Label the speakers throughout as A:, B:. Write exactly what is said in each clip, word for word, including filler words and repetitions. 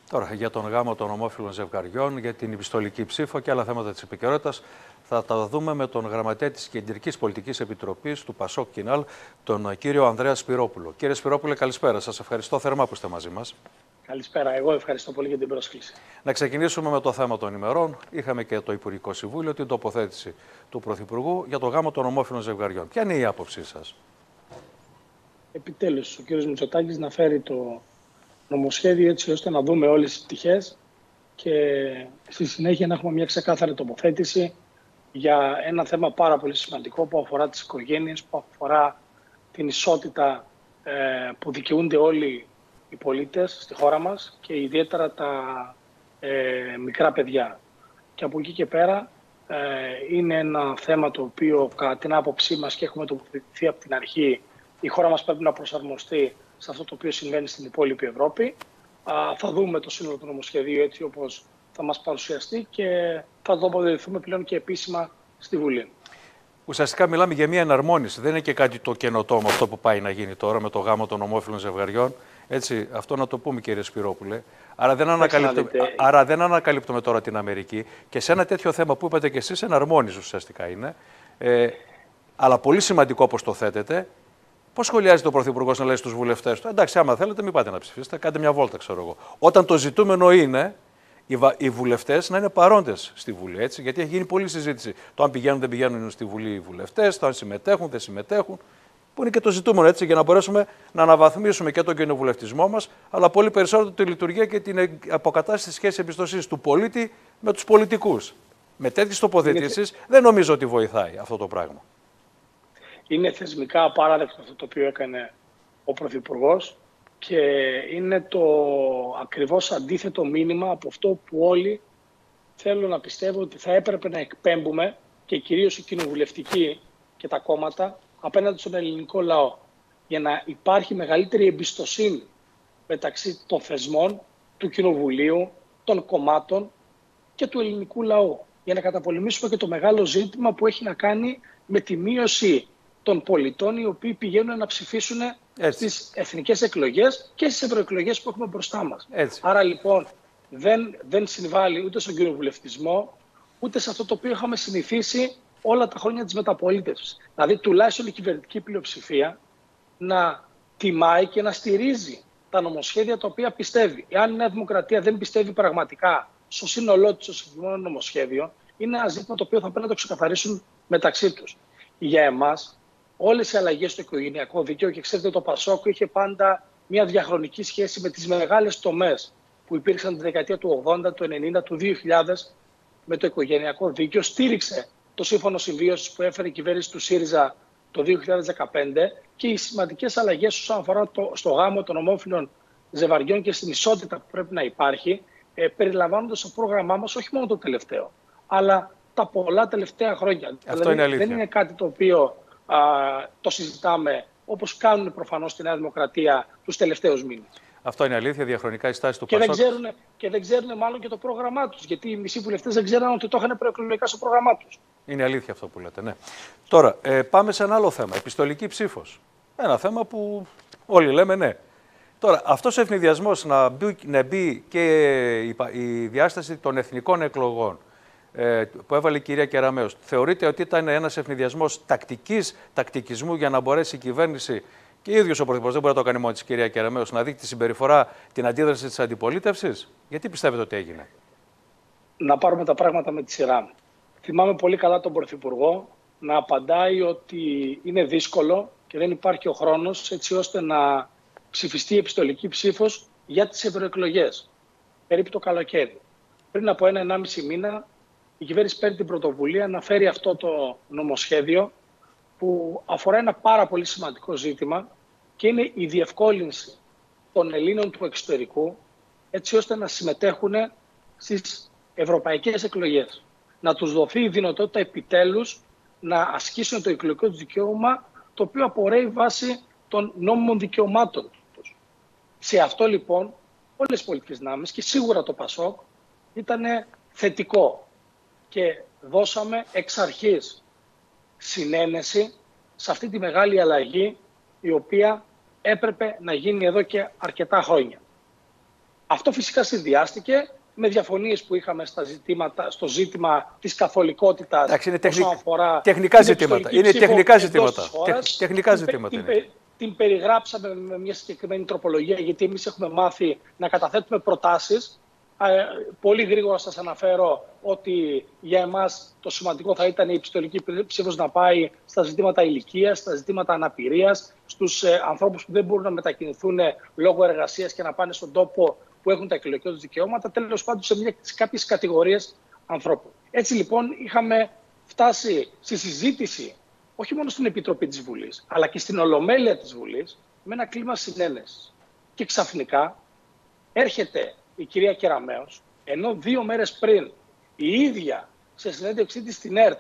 A: Τώρα, για τον γάμο των ομόφυλων ζευγαριών, για την επιστολική ψήφο και άλλα θέματα της επικαιρότητας, θα τα δούμε με τον γραμματέα της Κεντρικής Πολιτικής Επιτροπής του Πασόκ Κινάλ, τον κύριο Ανδρέα Σπυρόπουλο. Κύριε Σπυρόπουλε, καλησπέρα. Σας ευχαριστώ θερμά που είστε μαζί μας.
B: Καλησπέρα. Εγώ ευχαριστώ πολύ για την πρόσκληση.
A: Να ξεκινήσουμε με το θέμα των ημερών. Είχαμε και το Υπουργικό Συμβούλιο, την τοποθέτηση του Πρωθυπουργού για το γάμο των ομόφυλων ζευγαριών. Ποια είναι η άποψή σας?
B: Επιτέλους, ο κύριος Μητσοτάκης να φέρει το νομοσχέδιο έτσι ώστε να δούμε όλες τις πτυχές και στη συνέχεια να έχουμε μια ξεκάθαρη τοποθέτηση για ένα θέμα πάρα πολύ σημαντικό που αφορά τις οικογένειες, που αφορά την ισότητα ε, που δικαιούνται όλοι οι πολίτες στη χώρα μας και ιδιαίτερα τα ε, μικρά παιδιά. Και από εκεί και πέρα ε, είναι ένα θέμα το οποίο κατά την άποψή μας και έχουμε τοποθετηθεί από την αρχή, η χώρα μας πρέπει να προσαρμοστεί σε αυτό το οποίο συμβαίνει στην υπόλοιπη Ευρώπη. Α, θα δούμε το σύνολο του νομοσχεδίου έτσι όπως θα μας παρουσιαστεί και θα το αποδεχθούμε πλέον και επίσημα στη Βουλή.
A: Ουσιαστικά μιλάμε για μια εναρμόνιση. Δεν είναι και κάτι το καινοτόμο αυτό που πάει να γίνει τώρα με το γάμο των ομόφυλων ζευγαριών. Έτσι, αυτό να το πούμε, κύριε Σπυρόπουλε. Άρα δεν, ανακαλύπτουμε, άρα δεν ανακαλύπτουμε τώρα την Αμερική και σε ένα τέτοιο θέμα που είπατε και εσείς, εναρμόνιση ουσιαστικά είναι. Ε, αλλά πολύ σημαντικό όπως το θέτετε. Πώς σχολιάζει ο Πρωθυπουργός να λέει στους βουλευτές του? Εντάξει, άμα θέλετε, μην πάτε να ψηφίσετε, κάντε μια βόλτα, ξέρω εγώ. Όταν το ζητούμενο είναι οι, οι βουλευτές να είναι παρόντες στη Βουλή. Έτσι, γιατί έχει γίνει πολλή συζήτηση. Το αν πηγαίνουν, δεν πηγαίνουν στη Βουλή οι βουλευτές, το αν συμμετέχουν, δεν συμμετέχουν. Που είναι και το ζητούμενο, έτσι, για να μπορέσουμε να αναβαθμίσουμε και τον κοινοβουλευτισμό μας, αλλά πολύ περισσότερο τη λειτουργία και την αποκατάσταση της σχέσης εμπιστοσύνης του πολίτη με τους πολιτικούς. Με τέτοιες τοποθετήσεις δεν νομίζω ότι βοηθάει αυτό το πράγμα.
B: Είναι θεσμικά απαράδεκτο αυτό το οποίο έκανε ο Πρωθυπουργός και είναι το ακριβώς αντίθετο μήνυμα από αυτό που όλοι θέλω να πιστεύω ότι θα έπρεπε να εκπέμπουμε και κυρίως οι κοινοβουλευτικοί και τα κόμματα απέναντι στον ελληνικό λαό, για να υπάρχει μεγαλύτερη εμπιστοσύνη μεταξύ των θεσμών, του Κοινοβουλίου, των κομμάτων και του ελληνικού λαού, για να καταπολεμήσουμε και το μεγάλο ζήτημα που έχει να κάνει με τη μείωση των πολιτών οι οποίοι πηγαίνουν να ψηφίσουν έτσι στις εθνικές εκλογές και στις ευρωεκλογές που έχουμε μπροστά μας.
A: Έτσι.
B: Άρα λοιπόν δεν, δεν συμβάλλει ούτε στον κοινοβουλευτισμό, ούτε σε αυτό το οποίο είχαμε συνηθίσει όλα τα χρόνια της μεταπολίτευσης. Δηλαδή τουλάχιστον η κυβερνητική πλειοψηφία να τιμάει και να στηρίζει τα νομοσχέδια τα οποία πιστεύει. Εάν η Νέα Δημοκρατία δεν πιστεύει πραγματικά στο σύνολό της στο συγκεκριμένο νομοσχέδιο, είναι ένα ζήτημα το οποίο θα πρέπει να το ξεκαθαρίσουν μεταξύ τους. Για εμάς, όλες οι αλλαγές στο οικογενειακό δίκαιο, και ξέρετε το Πασόκ είχε πάντα μια διαχρονική σχέση με τις μεγάλες τομές που υπήρξαν τη δεκαετία του ογδόντα, του ενενήντα, του δύο χιλιάδες με το οικογενειακό δίκαιο, στήριξε το σύμφωνο συμβίωσης που έφερε η κυβέρνηση του ΣΥΡΙΖΑ το δύο χιλιάδες δεκαπέντε και οι σημαντικές αλλαγές όσον αφορά το, στο γάμο των ομόφυλων ζευγαριών και στην ισότητα που πρέπει να υπάρχει, ε, περιλαμβάνονται στο πρόγραμμά μας όχι μόνο το τελευταίο, αλλά τα πολλά τελευταία χρόνια.
A: Αυτό
B: δηλαδή,
A: είναι αλήθεια.
B: Δεν είναι κάτι το οποίο α, το συζητάμε όπως κάνουν προφανώς στη Νέα Δημοκρατία τους τελευταίους μήνες.
A: Αυτό είναι αλήθεια, διαχρονικά η στάση του
B: και
A: Πασόκ.
B: Δεν ξέρουν, και δεν ξέρουν μάλλον και το πρόγραμμά τους, γιατί οι μισοί βουλευτές δεν ξέραν ότι το είχαν προεκλογικά στο πρόγραμμά τους.
A: Είναι αλήθεια αυτό που λέτε, ναι. Τώρα, ε, πάμε σε ένα άλλο θέμα. Επιστολική ψήφος. Ένα θέμα που όλοι λέμε ναι. Τώρα, αυτός ο ευνηδιασμός να μπει, να μπει και η, η διάσταση των εθνικών εκλογών ε, που έβαλε η κυρία Κεραμέως, θεωρείτε ότι ήταν ένας ευνηδιασμός τακτικής, τακτικισμού για να μπορέσει η κυβέρνηση και ο ίδιος ο Πρωθυπουργός, δεν μπορεί να το κάνει μόνο της κυρία Κεραμέως, να δείξει τη συμπεριφορά, την αντίδραση της αντιπολίτευσης? Γιατί πιστεύετε ότι έγινε?
B: Να πάρουμε τα πράγματα με τη σειρά. Θυμάμαι πολύ καλά τον Πρωθυπουργό να απαντάει ότι είναι δύσκολο και δεν υπάρχει ο χρόνος έτσι ώστε να ψηφιστεί η επιστολική ψήφος για τις ευρωεκλογές, περίπου το καλοκαίρι. Πριν από ένα ενάμιση μήνα η κυβέρνηση παίρνει την πρωτοβουλία να φέρει αυτό το νομοσχέδιο που αφορά ένα πάρα πολύ σημαντικό ζήτημα και είναι η διευκόλυνση των Ελλήνων του εξωτερικού έτσι ώστε να συμμετέχουν στις ευρωπαϊκές εκλογές. Να τους δοθεί η δυνατότητα επιτέλους να ασκήσουν το εκλογικό τους δικαίωμα, το οποίο απορρέει βάσει των νόμιμων δικαιωμάτων τους. Σε αυτό λοιπόν όλες οι πολιτικές δυνάμεις και σίγουρα το Πασόκ ήταν θετικό και δώσαμε εξ αρχής συνένεση σε αυτή τη μεγάλη αλλαγή η οποία έπρεπε να γίνει εδώ και αρκετά χρόνια. Αυτό φυσικά συνδυάστηκε με διαφωνίες που είχαμε στα ζητήματα, στο ζήτημα της καθολικότητας.
A: Εντάξει, είναι τεχνικ...
B: αφορά
A: τεχνικά ζητήματα. Είναι τεχνικά ζητήματα. Τεχνικά ζητήματα.
B: Την,
A: είναι.
B: την, την περιγράψαμε με μια συγκεκριμένη τροπολογία, γιατί εμείς έχουμε μάθει να καταθέτουμε προτάσεις. Ε, πολύ γρήγορα σας αναφέρω ότι για εμάς το σημαντικό θα ήταν η επιστολική ψήφος να πάει στα ζητήματα ηλικίας, στα ζητήματα αναπηρίας, στους ε, ανθρώπους που δεν μπορούν να μετακινηθούν λόγω εργασίας και να πάνε στον τόπο που έχουν τα εκλογικά τους δικαιώματα, τέλος πάντων σε, μια, σε κάποιες κατηγορίες ανθρώπων. Έτσι λοιπόν είχαμε φτάσει στη συζήτηση, όχι μόνο στην Επιτροπή της Βουλής, αλλά και στην Ολομέλεια της Βουλής, με ένα κλίμα συνένεσης. Και ξαφνικά έρχεται η κυρία Κεραμέως, ενώ δύο μέρες πριν η ίδια σε συνέντευξή της στην ΕΡΤ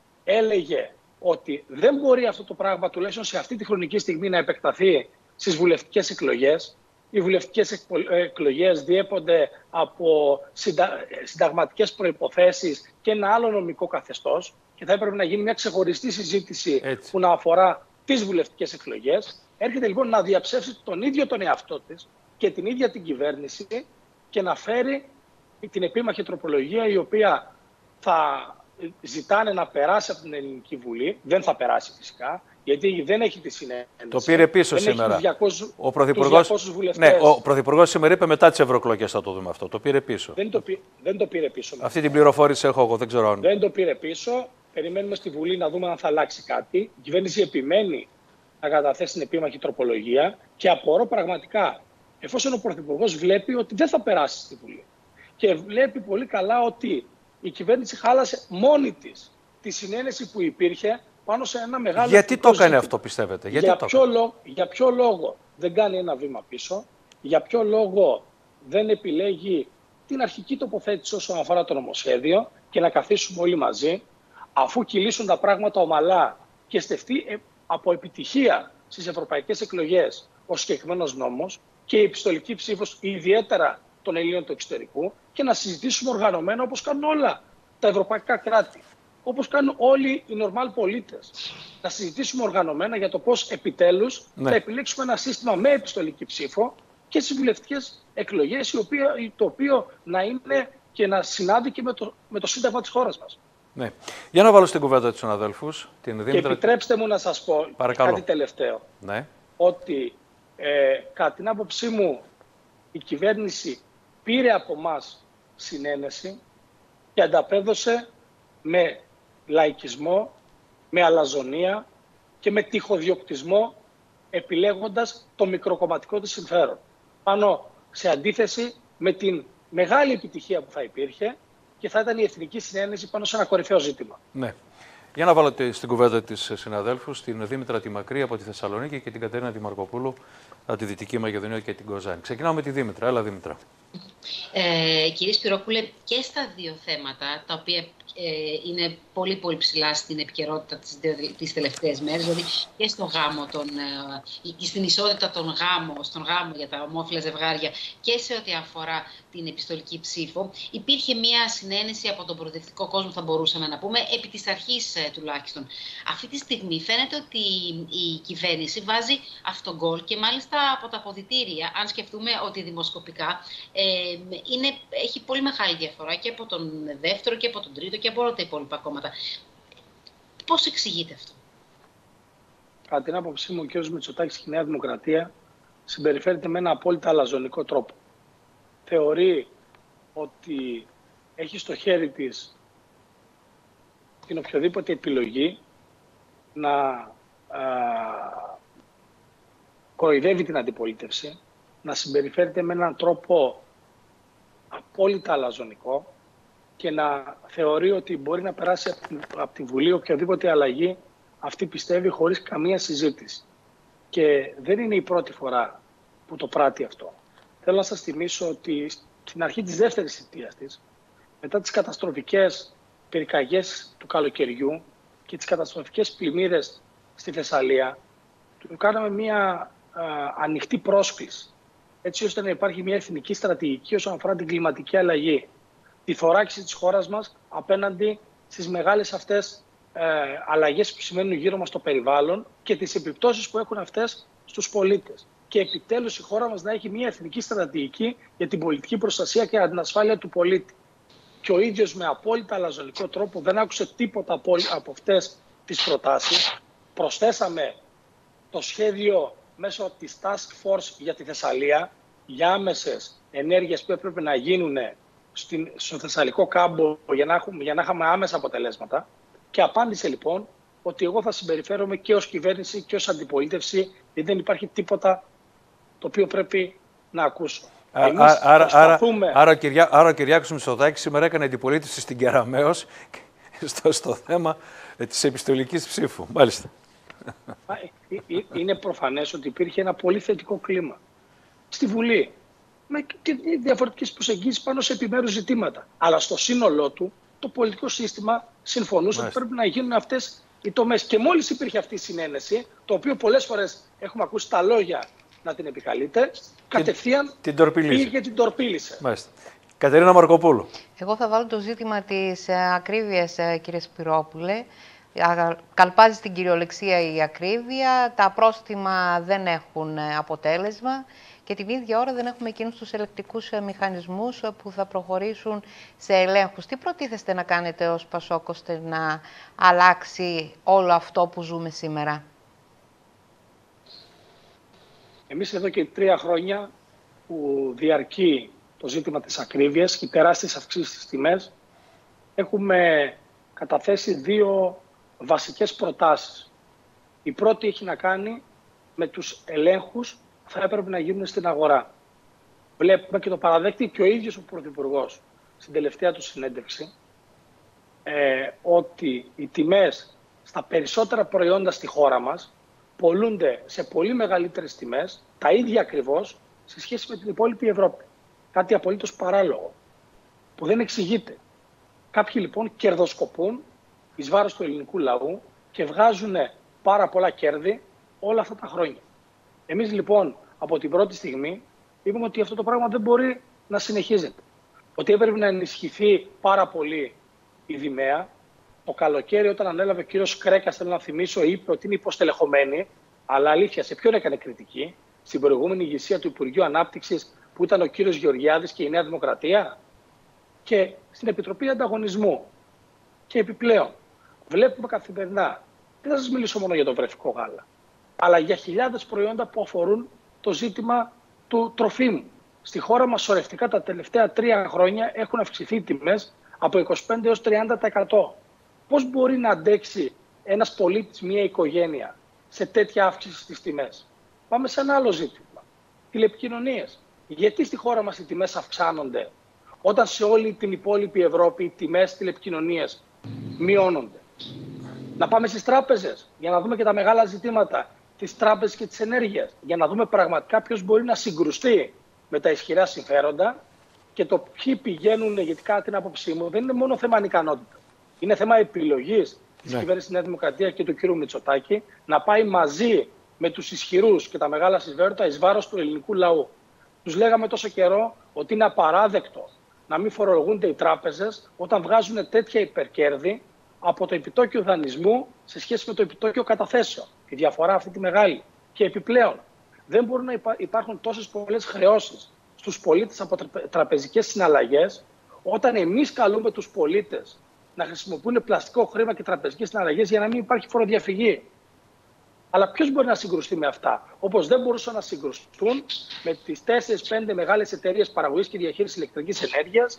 B: έλεγε ότι δεν μπορεί αυτό το πράγμα, τουλάχιστον σε αυτή τη χρονική στιγμή, να επεκταθεί στις βουλευτικές εκλογές. Οι βουλευτικές εκλογές διέπονται από συντα... συνταγματικές προϋποθέσεις και ένα άλλο νομικό καθεστώς και θα έπρεπε να γίνει μια ξεχωριστή συζήτηση Έτσι. που να αφορά τις βουλευτικές εκλογές. Έρχεται λοιπόν να διαψεύσει τον ίδιο τον εαυτό της και την ίδια την κυβέρνηση και να φέρει την επίμαχη τροπολογία, η οποία θα ζητάνε να περάσει από την Ελληνική Βουλή. Δεν θα περάσει φυσικά, γιατί δεν έχει τη συνένεση.
A: Το πήρε πίσω
B: δεν
A: σήμερα.
B: διακόσιους,
A: ο Πρωθυπουργός, ναι, ο Πρωθυπουργός σήμερα είπε μετά τις ευρωεκλογές θα το δούμε αυτό. Το πήρε πίσω.
B: Δεν το, πή, δεν το πήρε πίσω.
A: Αυτή την πληροφόρηση έχω εγώ, δεν ξέρω αν.
B: Δεν το πήρε πίσω. Περιμένουμε στη Βουλή να δούμε αν θα αλλάξει κάτι. Η κυβέρνηση επιμένει να καταθέσει την επίμαχη τροπολογία και απορώ πραγματικά, εφόσον ο Πρωθυπουργός βλέπει ότι δεν θα περάσει στη Βουλή και βλέπει πολύ καλά ότι η κυβέρνηση χάλασε μόνη της τη συνένεση που υπήρχε πάνω σε ένα μεγάλο.
A: Γιατί το έκανε αυτό, πιστεύετε? Γιατί
B: για,
A: το
B: ποιο λόγο, για ποιο λόγο δεν κάνει ένα βήμα πίσω, για ποιο λόγο δεν επιλέγει την αρχική τοποθέτηση όσον αφορά το νομοσχέδιο και να καθίσουμε όλοι μαζί, αφού κυλήσουν τα πράγματα ομαλά και στεφτεί από επιτυχία στις ευρωπαϊκές εκλογές ο συγκεκριμένος νόμος και η επιστολική ψήφος ιδιαίτερα των Ελλήνων του εξωτερικού, και να συζητήσουμε οργανωμένα όπως κάνουν όλα τα ευρωπαϊκά κράτη, όπως κάνουν όλοι οι νορμάλ πολίτες. Να συζητήσουμε οργανωμένα για το πώς επιτέλους ναι. θα επιλέξουμε ένα σύστημα με επιστολική ψήφο και στις βουλευτικές εκλογές, το οποίο να είναι και να συνάδει και με το, με το Σύνταγμα της χώρας μας.
A: Ναι. Για να βάλω στην κουβέντα τους συναδέλφους. Την Δήμητρα...
B: Και επιτρέψτε μου να σας πω
A: Παρακαλώ.
B: κάτι τελευταίο.
A: Ναι.
B: Ότι ε, κατά την άποψή μου η κυβέρνηση πήρε από μας συνένεση και ανταπέδωσε με λαϊκισμό, με αλαζονία και με τυχοδιοκτισμό, επιλέγοντας το μικροκομματικό της συμφέρον. Πάνω σε αντίθεση με την μεγάλη επιτυχία που θα υπήρχε και θα ήταν η εθνική συνένεση πάνω σε ένα κορυφαίο ζήτημα.
A: Ναι. Για να βάλω στην κουβέντα της συναδέλφους, την Δήμητρα τη Μακρύ από τη Θεσσαλονίκη και την Κατερίνα τη Μαρκοπούλου από τη Δυτική Μακεδονία και την Κοζάνη. Ξεκινάμε με τη Δήμητρα. Έλα, Δήμητρα.
C: Ε, κύριε Σπυρόπουλε, και στα δύο θέματα, τα οποία ε, είναι πολύ πολύ ψηλά στην επικαιρότητα τις, τις τελευταίες μέρες, δηλαδή και στο γάμο των, ε, και στην ισότητα των γάμων, στον γάμο για τα ομόφυλα ζευγάρια και σε ό,τι αφορά την επιστολική ψήφο, υπήρχε μια συνένεση από τον προοδευτικό κόσμο, θα μπορούσαμε να πούμε, επί της αρχής ε, τουλάχιστον. Αυτή τη στιγμή φαίνεται ότι η κυβέρνηση βάζει αυτογκόλ και μάλιστα από τα αποδυτήρια, αν σκεφτούμε ότι δημοσκοπικά ε, είναι, έχει πολύ μεγάλη διαφορά και από τον δεύτερο και από τον τρίτο και από όλα τα υπόλοιπα κόμματα. Πώς εξηγείται αυτό?
B: Κατά την άποψή μου, ο κ. Μητσοτάκης και η Νέα Δημοκρατία συμπεριφέρεται με ένα απόλυτα αλαζονικό τρόπο. Θεωρεί ότι έχει στο χέρι της την οποιοδήποτε επιλογή να α, κοροϊδεύει την αντιπολίτευση, να συμπεριφέρεται με έναν τρόπο απόλυτα αλαζονικό και να θεωρεί ότι μπορεί να περάσει από τη, από τη Βουλή οποιαδήποτε αλλαγή αυτή πιστεύει χωρίς καμία συζήτηση. Και δεν είναι η πρώτη φορά που το πράττει αυτό. Θέλω να σας θυμίσω ότι στην αρχή της δεύτερης θητείας της, μετά τις καταστροφικές πυρκαγιές του καλοκαιριού και τις καταστροφικές πλημμύρες στη Θεσσαλία, του κάναμε μια α, ανοιχτή πρόσκληση, έτσι ώστε να υπάρχει μια εθνική στρατηγική όσον αφορά την κλιματική αλλαγή. Τη θωράκιση της χώρας μας απέναντι στις μεγάλες αυτές ε, αλλαγές που σημαίνουν γύρω μας στο περιβάλλον και τις επιπτώσεις που έχουν αυτές στους πολίτες. και επιτέλους η χώρα μας να έχει μια εθνική στρατηγική για την πολιτική προστασία και την ασφάλεια του πολίτη. Και ο ίδιος με απόλυτα αλαζονικό τρόπο δεν άκουσε τίποτα από αυτές τις προτάσεις. Προσθέσαμε το σχέδιο μέσω της Task Force για τη Θεσσαλία, για άμεσες ενέργειες που έπρεπε να γίνουν στην, στο Θεσσαλικό κάμπο για να, έχουμε, για να είχαμε άμεσα αποτελέσματα. Και απάντησε λοιπόν ότι εγώ θα συμπεριφέρομαι και ως κυβέρνηση και ως αντιπολίτευση, γιατί δεν υπάρχει τίποτα το οποίο πρέπει να ακούσω.
A: Α, άρα, άρα, προσπαθούμε... άρα, άρα, Κυριά, άρα ο Κυριάκος Μητσοτάκης σήμερα έκανε αντιπολίτευση στην Κεραμέως στο, στο θέμα της επιστολικής ψήφου. Μάλιστα.
B: Είναι προφανές ότι υπήρχε ένα πολύ θετικό κλίμα στη Βουλή με διαφορετικές προσεγγίσεις πάνω σε επιμέρους ζητήματα. Αλλά στο σύνολό του το πολιτικό σύστημα συμφωνούσε Μάλιστα. ότι πρέπει να γίνουν αυτές οι τομές. Και μόλις υπήρχε αυτή η συνένεση, το οποίο πολλές φορές έχουμε ακούσει τα λόγια να την επικαλείται, κατευθείαν
A: την, την
B: πήγε και την τορπίλησε.
A: Μάλιστα. Κατερίνα Μαρκοπούλου.
D: Εγώ θα βάλω το ζήτημα της ακρίβειας, κύριε Σπυρόπουλε. Καλπάζει στην κυριολεξία η ακρίβεια, τα πρόστιμα δεν έχουν αποτέλεσμα και την ίδια ώρα δεν έχουμε εκείνους τους ελεκτικούς μηχανισμούς που θα προχωρήσουν σε ελέγχους. Τι προτίθεστε να κάνετε ως Πασόκ ώστε να αλλάξει όλο αυτό που ζούμε σήμερα?
B: Εμείς εδώ και τρία χρόνια που διαρκεί το ζήτημα της ακρίβειας και τεράστιες αυξήσεις στις τιμές, έχουμε καταθέσει δύο βασικές προτάσεις. Η πρώτη έχει να κάνει με τους ελέγχους που θα έπρεπε να γίνουν στην αγορά. Βλέπουμε και το παραδέχτη και ο ίδιος ο Πρωθυπουργός στην τελευταία του συνέντευξη ε, ότι οι τιμές στα περισσότερα προϊόντα στη χώρα μας πωλούνται σε πολύ μεγαλύτερες τιμές, τα ίδια ακριβώς, σε σχέση με την υπόλοιπη Ευρώπη. Κάτι απολύτως παράλογο, που δεν εξηγείται. Κάποιοι λοιπόν κερδοσκοπούν εις βάρος του ελληνικού λαού και βγάζουν πάρα πολλά κέρδη όλα αυτά τα χρόνια. Εμείς λοιπόν από την πρώτη στιγμή είπαμε ότι αυτό το πράγμα δεν μπορεί να συνεχίζεται. Ότι έπρεπε να ενισχυθεί πάρα πολύ η Δημαία. Το καλοκαίρι όταν ανέλαβε ο κύριος Κρέκας, θέλω να θυμίσω, είπε ότι είναι υποστελεχωμένη, αλλά αλήθεια, σε ποιον έκανε κριτική? Στην προηγούμενη ηγεσία του Υπουργείου Ανάπτυξης που ήταν ο κύριος Γεωργιάδης και η Νέα Δημοκρατία, και στην Επιτροπή Ανταγωνισμού. Και επιπλέον, βλέπουμε καθημερινά, δεν θα σας μιλήσω μόνο για το βρεφικό γάλα, αλλά για χιλιάδες προϊόντα που αφορούν το ζήτημα του τροφίμου. Στη χώρα μας σωρευτικά τα τελευταία τρία χρόνια έχουν αυξηθεί οι τιμές από είκοσι πέντε έως τριάντα τοις εκατό. Πώς μπορεί να αντέξει ένας πολίτης, μια οικογένεια, σε τέτοια αύξηση στις τιμές? Πάμε σε ένα άλλο ζήτημα. Τηλεπικοινωνίες. Γιατί στη χώρα μας οι τιμές αυξάνονται, όταν σε όλη την υπόλοιπη Ευρώπη οι τιμές τηλεπικοινωνίες μειώνονται? Να πάμε στις τράπεζες, για να δούμε και τα μεγάλα ζητήματα της τράπεζας και της ενέργειας, για να δούμε πραγματικά ποιος μπορεί να συγκρουστεί με τα ισχυρά συμφέροντα και το ποιοι πηγαίνουν, γιατί κατά την άποψή μου δεν είναι μόνο θέμα ανικανότητα. Είναι θέμα επιλογής της ναι. κυβέρνησης Νέα Δημοκρατία και του κ. Μητσοτάκη να πάει μαζί με τους ισχυρούς και τα μεγάλα συμφέροντα εις βάρος του ελληνικού λαού. Τους λέγαμε τόσο καιρό ότι είναι απαράδεκτο να μην φορολογούνται οι τράπεζες όταν βγάζουν τέτοια υπερκέρδη από το επιτόκιο δανεισμού σε σχέση με το επιτόκιο καταθέσεων. Η διαφορά αυτή τη μεγάλη. Και επιπλέον, δεν μπορούν να υπάρχουν τόσες πολλές χρεώσεις στους πολίτες από τραπεζικές συναλλαγές, όταν εμείς καλούμε τους πολίτες να χρησιμοποιούν πλαστικό χρήμα και τραπεζικές συναλλαγές για να μην υπάρχει φοροδιαφυγή. Αλλά ποιος μπορεί να συγκρουστεί με αυτά? Όπως δεν μπορούσαν να συγκρουστούν με τις τέσσερις πέντε μεγάλες εταιρείες παραγωγής και διαχείρισης ηλεκτρικής ενέργειας,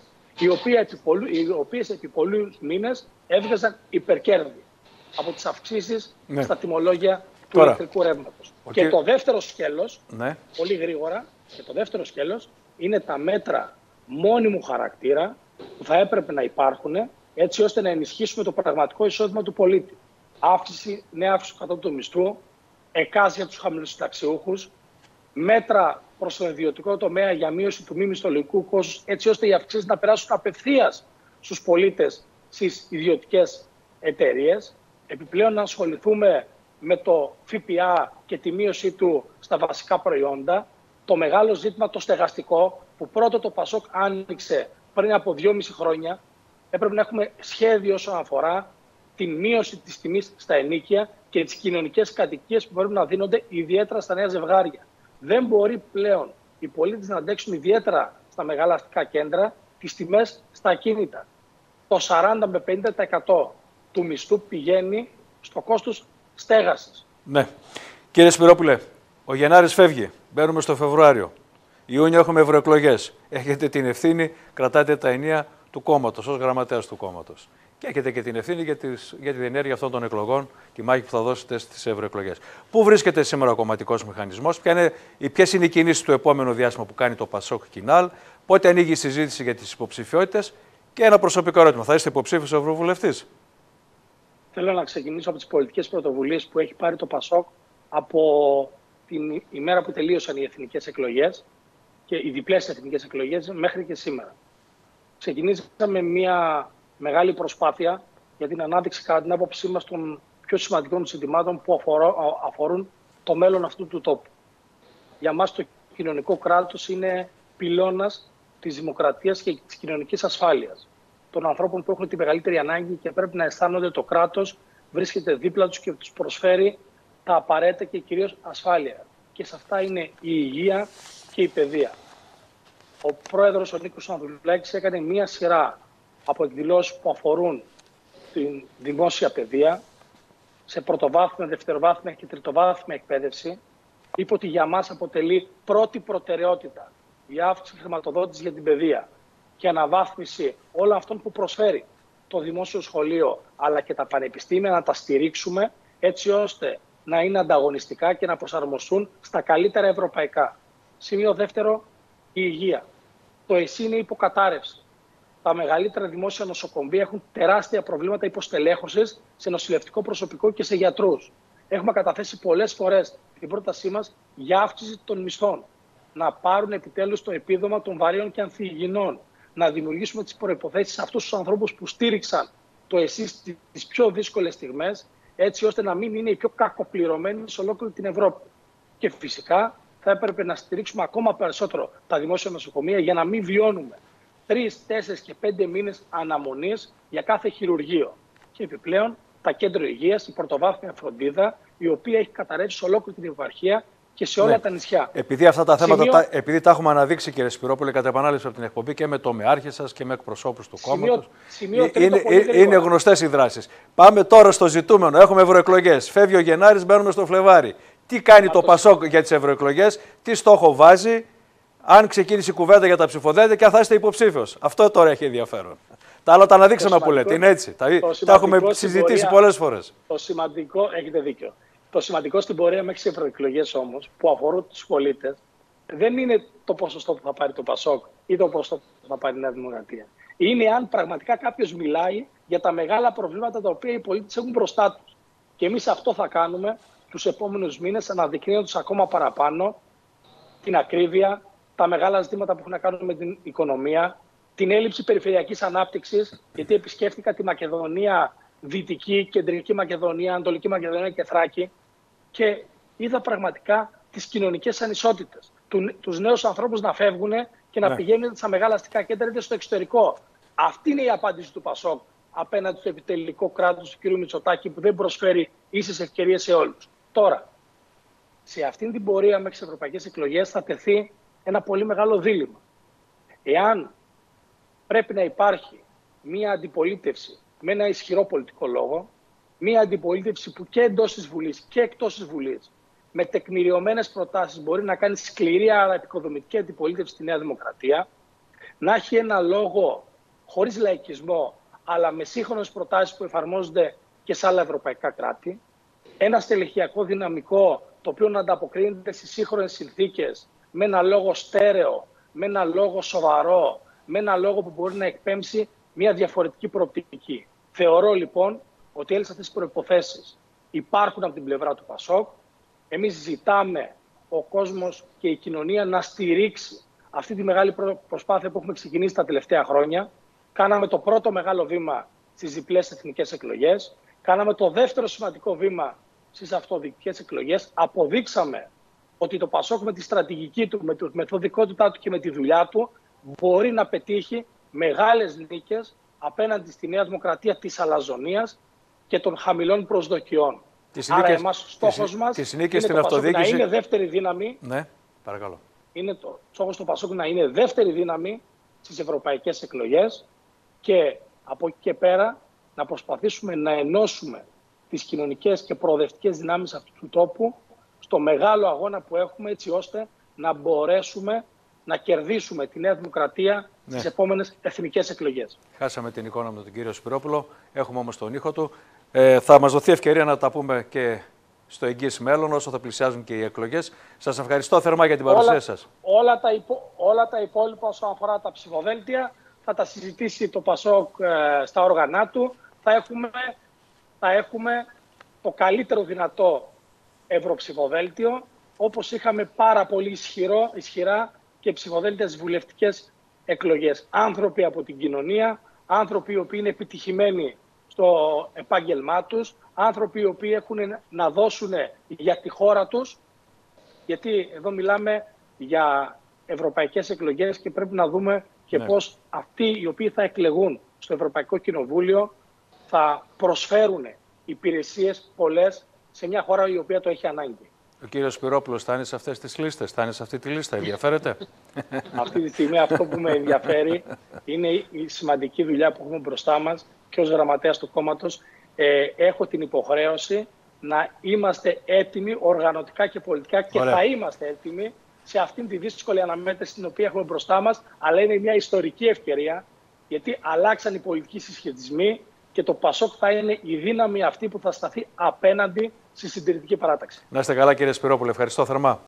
B: οι οποίες επί πολλούς μήνες έβγαζαν υπερκέρδη από τις αυξήσεις ναι. στα τιμολόγια του Τώρα, ηλεκτρικού ρεύματος. Okay. Και το δεύτερο σκέλος, ναι. πολύ γρήγορα, και το δεύτερο σκέλος είναι τα μέτρα μόνιμου χαρακτήρα που θα έπρεπε να υπάρχουν έτσι ώστε να ενισχύσουμε το πραγματικό εισόδημα του πολίτη. Αύξηση, νέα αύξηση του κατώτατου μισθού, ΕΚΑΣ για τους χαμηλούς συνταξιούχους, μέτρα προς τον ιδιωτικό τομέα για μείωση του μη μισθολογικού κόστους, έτσι ώστε οι αυξήσεις να περάσουν απευθείας στους πολίτες στις ιδιωτικές εταιρείες. Επιπλέον να ασχοληθούμε με το ΦΠΑ και τη μείωση του στα βασικά προϊόντα. Το μεγάλο ζήτημα το στεγαστικό, που πρώτο το Πασόκ άνοιξε πριν από δυόμιση χρόνια. Έπρεπε να έχουμε σχέδιο όσον αφορά την μείωση της τιμής στα ενοίκια και τις κοινωνικές κατοικίες που πρέπει να δίνονται ιδιαίτερα στα νέα ζευγάρια. Δεν μπορεί πλέον οι πολίτες να αντέξουν, ιδιαίτερα στα μεγάλα αστικά κέντρα, τις τιμές στα ακίνητα. Το σαράντα με πενήντα τοις εκατό του μισθού πηγαίνει στο κόστος στέγασης.
A: Ναι. Κύριε Σπυρόπουλε, ο Γενάρης φεύγει. Μπαίνουμε στο Φεβρουάριο. Ιούνιο έχουμε ευρωεκλογές. Έχετε την ευθύνη, κρατάτε τα ενία του κόμματος, ως γραμματέας του κόμματος. Και έχετε και την ευθύνη για, τις, για τη διενέργεια αυτών των εκλογών, τη μάχη που θα δώσετε στις ευρωεκλογές. Πού βρίσκεται σήμερα ο κομματικός μηχανισμός, ποιες είναι οι κινήσεις του επόμενου διάστημα που κάνει το Πασόκ Κινάλ, πότε ανοίγει η συζήτηση για τις υποψηφιότητες και ένα προσωπικό ερώτημα. Θα είστε υποψήφιος ευρωβουλευτής?
B: Θέλω να ξεκινήσω από τις πολιτικές πρωτοβουλίες που έχει πάρει το Πασόκ από την ημέρα που τελείωσαν οι εθνικές εκλογές και οι διπλές εθνικές εκλογές μέχρι και σήμερα. Ξεκινήσαμε μια μεγάλη προσπάθεια για την ανάδειξη, κατά την άποψή μας, των πιο σημαντικών ζητημάτων που αφορούν το μέλλον αυτού του τόπου. Για μας το κοινωνικό κράτος είναι πυλώνας της δημοκρατίας και της κοινωνικής ασφάλειας των ανθρώπων που έχουν τη μεγαλύτερη ανάγκη και πρέπει να αισθάνονται το κράτος βρίσκεται δίπλα τους και τους προσφέρει τα απαραίτητα και κυρίως ασφάλεια. Και σε αυτά είναι η υγεία και η παιδεία. Ο πρόεδρος, ο Νίκος Ανδρουλάκης, έκανε μία σειρά από εκδηλώσεις που αφορούν την δημόσια παιδεία, σε πρωτοβάθμια, δευτεροβάθμια και τριτοβάθμια εκπαίδευση. Είπε ότι για μας αποτελεί πρώτη προτεραιότητα η αύξηση χρηματοδότησης για την παιδεία και αναβάθμιση όλων αυτών που προσφέρει το δημόσιο σχολείο αλλά και τα πανεπιστήμια, να τα στηρίξουμε έτσι ώστε να είναι ανταγωνιστικά και να προσαρμοστούν στα καλύτερα ευρωπαϊκά. Σημείο δεύτερο, η υγεία. Το ΕΣΥ είναι υποκατάρρευση. Τα μεγαλύτερα δημόσια νοσοκομεία έχουν τεράστια προβλήματα υποστελέχωσης σε νοσηλευτικό προσωπικό και σε γιατρούς. Έχουμε καταθέσει πολλές φορές την πρότασή μας για αύξηση των μισθών. Να πάρουν επιτέλους το επίδομα των βαρίων και ανθυγιεινών. Να δημιουργήσουμε τις προϋποθέσεις σε αυτούς τους ανθρώπους που στήριξαν το ΕΣΥ στις πιο δύσκολες στιγμές, έτσι ώστε να μην είναι οι πιο κακοπληρωμένοι σε ολόκληρη την Ευρώπη. Και φυσικά θα έπρεπε να στηρίξουμε ακόμα περισσότερο τα δημόσια νοσοκομεία για να μην βιώνουμε τρεις, τέσσερις και πέντε μήνες αναμονής για κάθε χειρουργείο. Και επιπλέον τα κέντρα υγείας, η πρωτοβάθμια φροντίδα, η οποία έχει καταρρεύσει σε ολόκληρη την επαρχία και σε όλα ναι. τα νησιά.
A: Επειδή αυτά τα θέματα, Σημείο... τα, επειδή τα έχουμε αναδείξει, κύριε Σπυρόπουλε, κατά επανάληψη από την εκπομπή και με το μεάρχη σας και με εκπροσώπους του κόμματος.
B: Σημείο...
A: Είναι, είναι, είναι γνωστές οι δράσεις. Πάμε τώρα στο ζητούμενο. Έχουμε ευρωεκλογές. Φεύγει ο Γενάρης, μπαίνουμε στο Φλεβάρι. Τι κάνει Α, το, το Πασόκ για τις ευρωεκλογές, τι στόχο βάζει, αν ξεκίνησε η κουβέντα για τα ψηφοδέλτια και αν θα είστε υποψήφιος. Αυτό τώρα έχει ενδιαφέρον. Τα άλλα τα αναδείξαμε που λέτε. Είναι έτσι. Τα, τα έχουμε συζητήσει πολλές φορές.
B: Το σημαντικό, έχετε δίκιο. Το σημαντικό στην πορεία μέχρι τις ευρωεκλογές όμως, που αφορούν τους πολίτες, δεν είναι το ποσοστό που θα πάρει το Πασόκ ή το ποσοστό που θα πάρει η Νέα Δημοκρατία. Είναι αν πραγματικά κάποιος μιλάει για τα μεγάλα προβλήματα τα οποία οι πολίτες έχουν μπροστά τους. Και εμείς αυτό θα κάνουμε τους επόμενους μήνες, αναδεικνύοντας ακόμα παραπάνω την ακρίβεια, τα μεγάλα ζητήματα που έχουν να κάνουν με την οικονομία, την έλλειψη περιφερειακής ανάπτυξης, γιατί επισκέφτηκα τη Μακεδονία, Δυτική, Κεντρική Μακεδονία, Ανατολική Μακεδονία και Θράκη και είδα πραγματικά τις κοινωνικές ανισότητες. Τους νέους ανθρώπους να φεύγουν και να ναι. πηγαίνουν στα μεγάλα αστικά κέντρα είτε στο εξωτερικό. Αυτή είναι η απάντηση του Πασόκ απέναντι στο επιτελικό κράτος του κ. Μητσοτάκη που δεν προσφέρει ίσες ευκαιρίες σε όλους. Τώρα, σε αυτήν την πορεία μέχρι τις ευρωπαϊκές εκλογές θα τεθεί ένα πολύ μεγάλο δίλημμα. Εάν πρέπει να υπάρχει μία αντιπολίτευση με ένα ισχυρό πολιτικό λόγο, μία αντιπολίτευση που και εντός της Βουλής και εκτός της Βουλής με τεκμηριωμένες προτάσεις μπορεί να κάνει σκληρή αλλά επικοδομητική αντιπολίτευση στη Νέα Δημοκρατία, να έχει ένα λόγο χωρίς λαϊκισμό αλλά με σύγχρονες προτάσεις που εφαρμόζονται και σε άλλα ευρωπαϊκά κράτη, ένα στελεχειακό δυναμικό το οποίο να ανταποκρίνεται στις σύγχρονες συνθήκες με ένα λόγο στέρεο, με ένα λόγο σοβαρό, με ένα λόγο που μπορεί να εκπέμψει μια διαφορετική προοπτική. Θεωρώ λοιπόν ότι όλες αυτές τις προϋποθέσεις υπάρχουν από την πλευρά του Πασόκ. Εμείς ζητάμε ο κόσμος και η κοινωνία να στηρίξει αυτή τη μεγάλη προσπάθεια που έχουμε ξεκινήσει τα τελευταία χρόνια. Κάναμε το πρώτο μεγάλο βήμα στις διπλές εθνικές εκλογές. Κάναμε το δεύτερο σημαντικό βήμα στις αυτοδιοικητικές εκλογές. Αποδείξαμε ότι το Πασόκ με τη στρατηγική του, με τη μεθοδικότητά του και με τη δουλειά του μπορεί να πετύχει μεγάλες νίκες απέναντι στη Νέα Δημοκρατία της αλαζονίας και των χαμηλών προσδοκιών. Άρα εμάς στόχος μας είναι το Πασόκ να είναι δεύτερη δύναμη, ναι.
A: Παρακαλώ.
B: Είναι το στόχος του Πασόκ να είναι δεύτερη δύναμη στις ευρωπαϊκές εκλογές και από εκεί και πέρα να προσπαθήσουμε να ενώσουμε τις κοινωνικές και προοδευτικές δυνάμεις αυτού του τόπου στο μεγάλο αγώνα που έχουμε, έτσι ώστε να μπορέσουμε να κερδίσουμε τη Νέα Δημοκρατία ναι. στις επόμενες εθνικές εκλογές.
A: Χάσαμε την εικόνα με τον κύριο Σπυρόπουλο, έχουμε όμως τον ήχο του. Ε, θα μας δοθεί ευκαιρία να τα πούμε και στο εγγύς μέλλον, όσο θα πλησιάζουν και οι εκλογές. Σας ευχαριστώ θερμά για την παρουσία
B: όλα,
A: σας.
B: Όλα τα, υπο, όλα τα υπόλοιπα όσον αφορά τα ψηφοδέλτια θα τα συζητήσει το Πασόκ ε, στα όργανά του. Θα έχουμε, θα έχουμε το καλύτερο δυνατό ευρωψηφοδέλτιο, όπως είχαμε πάρα πολύ ισχυρό, ισχυρά και ψηφοδέλτια στις βουλευτικές εκλογές. Άνθρωποι από την κοινωνία, άνθρωποι οι οποίοι είναι επιτυχημένοι στο επάγγελμά τους, άνθρωποι οι οποίοι έχουν να δώσουν για τη χώρα τους, γιατί εδώ μιλάμε για ευρωπαϊκές εκλογές και πρέπει να δούμε και ναι. πώς αυτοί οι οποίοι θα εκλεγούν στο Ευρωπαϊκό Κοινοβούλιο θα προσφέρουν υπηρεσίες πολλές σε μια χώρα η οποία το έχει ανάγκη.
A: Ο κύριος Σπυρόπουλος θα είναι σε αυτές τις λίστες, θα είναι σε αυτή τη λίστα, ενδιαφέρεται?
B: Αυτή τη στιγμή αυτό που με ενδιαφέρει είναι η σημαντική δουλειά που έχουμε μπροστά μας και ως γραμματέας του κόμματος ε, έχω την υποχρέωση να είμαστε έτοιμοι οργανωτικά και πολιτικά και Ωραία. θα είμαστε έτοιμοι σε αυτήν τη δύσκολη αναμέτρηση την οποία έχουμε μπροστά μας, αλλά είναι μια ιστορική ευκαιρία γιατί αλλάξαν οι πολιτικοί συσχετισμοί και το Πασόκ θα είναι η δύναμη αυτή που θα σταθεί απέναντι στη συντηρητική παράταξη.
A: Να είστε καλά κύριε Σπυρόπουλε, ευχαριστώ θερμά.